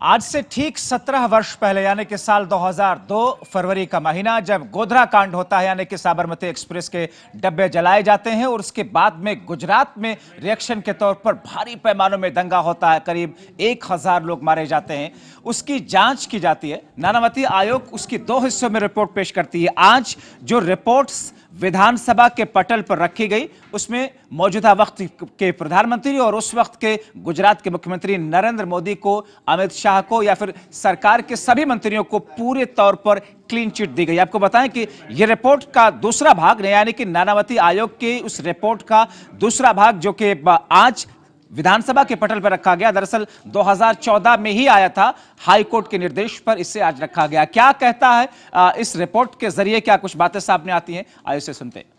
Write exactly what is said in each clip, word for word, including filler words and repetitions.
आज से ठीक सत्रह वर्ष पहले यानी कि साल दो हज़ार दो फरवरी का महीना, जब गोधरा कांड होता है यानी कि साबरमती एक्सप्रेस के डब्बे जलाए जाते हैं और उसके बाद में गुजरात में रिएक्शन के तौर पर भारी पैमानों में दंगा होता है। करीब एक हजार लोग मारे जाते हैं। उसकी जांच की जाती है। नानावती आयोग उसकी दो हिस्सों में रिपोर्ट पेश करती है। आज जो रिपोर्ट्स विधानसभा के पटल पर रखी गई, उसमें मौजूदा वक्त के प्रधानमंत्री और उस वक्त के गुजरात के मुख्यमंत्री नरेंद्र मोदी को, अमित शाह को या फिर सरकार के सभी मंत्रियों को पूरे तौर पर क्लीन चिट दी गई। आपको बताएं कि यह रिपोर्ट का दूसरा भाग यानी कि नानावती आयोग के उस रिपोर्ट का दूसरा भाग जो कि आज विधानसभा के पटल पर रखा गया, दरअसल दो हज़ार चौदह में ही आया था। हाई कोर्ट के निर्देश पर इसे आज रखा गया। क्या कहता है आ, इस रिपोर्ट के जरिए क्या कुछ बातें सामने आती हैं, आइए से सुनते हैं।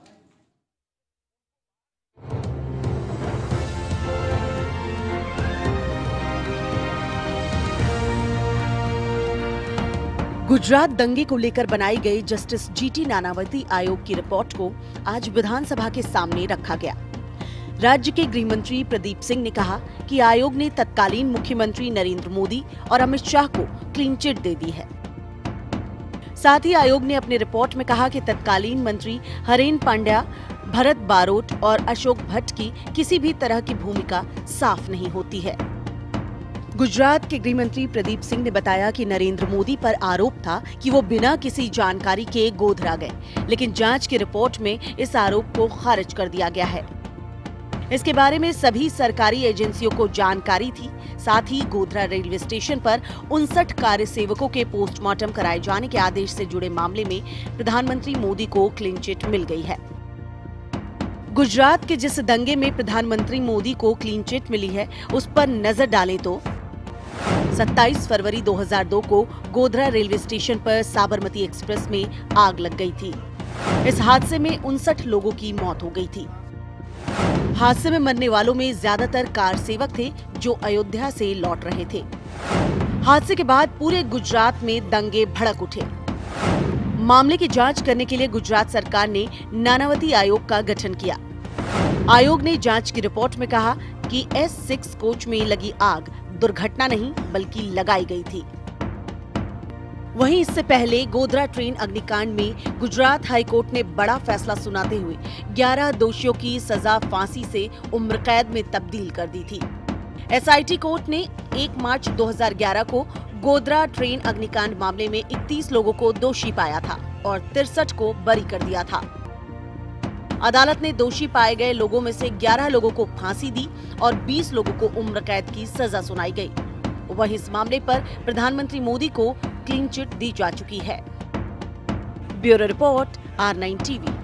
गुजरात दंगे को लेकर बनाई गई जस्टिस जीटी नानावती आयोग की रिपोर्ट को आज विधानसभा के सामने रखा गया। राज्य के गृह मंत्री प्रदीप सिंह ने कहा कि आयोग ने तत्कालीन मुख्यमंत्री नरेंद्र मोदी और अमित शाह को क्लीन चिट दे दी है। साथ ही आयोग ने अपनी रिपोर्ट में कहा कि तत्कालीन मंत्री हरेन पांड्या, भरत बारोट और अशोक भट्ट की किसी भी तरह की भूमिका साफ नहीं होती है। गुजरात के गृह मंत्री प्रदीप सिंह ने बताया कि नरेंद्र मोदी पर आरोप था कि वो बिना किसी जानकारी के गोधरा गए, लेकिन जांच की रिपोर्ट में इस आरोप को खारिज कर दिया गया है। इसके बारे में सभी सरकारी एजेंसियों को जानकारी थी। साथ ही गोधरा रेलवे स्टेशन पर उनसठ कार्य सेवकों के पोस्टमार्टम कराए जाने के आदेश से जुड़े मामले में प्रधानमंत्री मोदी को क्लीन चिट मिल गई है। गुजरात के जिस दंगे में प्रधानमंत्री मोदी को क्लीन चिट मिली है, उस पर नजर डालें तो सत्ताईस फरवरी दो हज़ार दो को गोधरा रेलवे स्टेशन पर साबरमती एक्सप्रेस में आग लग गई थी। इस हादसे में उनसठ लोगों की मौत हो गई थी। हादसे में मरने वालों में ज्यादातर कार सेवक थे जो अयोध्या से लौट रहे थे। हादसे के बाद पूरे गुजरात में दंगे भड़क उठे। मामले की जांच करने के लिए गुजरात सरकार ने नानावती आयोग का गठन किया। आयोग ने जांच की रिपोर्ट में कहा कि एस सिक्स कोच में लगी आग दुर्घटना नहीं बल्कि लगाई गई थी। वहीं इससे पहले गोधरा ट्रेन अग्निकांड में गुजरात हाई कोर्ट ने बड़ा फैसला सुनाते हुए ग्यारह दोषियों की सजा फांसी से उम्र कैद में तब्दील कर दी थी। एसआईटी कोर्ट ने एक मार्च दो हज़ार ग्यारह को गोधरा ट्रेन अग्निकांड मामले में इकतीस लोगों को दोषी पाया था और तिरसठ को बरी कर दिया था। अदालत ने दोषी पाए गए लोगों में से ग्यारह लोगों को फांसी दी और बीस लोगों को उम्र कैद की सजा सुनाई गई। वहीं इस मामले पर प्रधानमंत्री मोदी को क्लीन चिट दी जा चुकी है। Bureau report, R nine TV.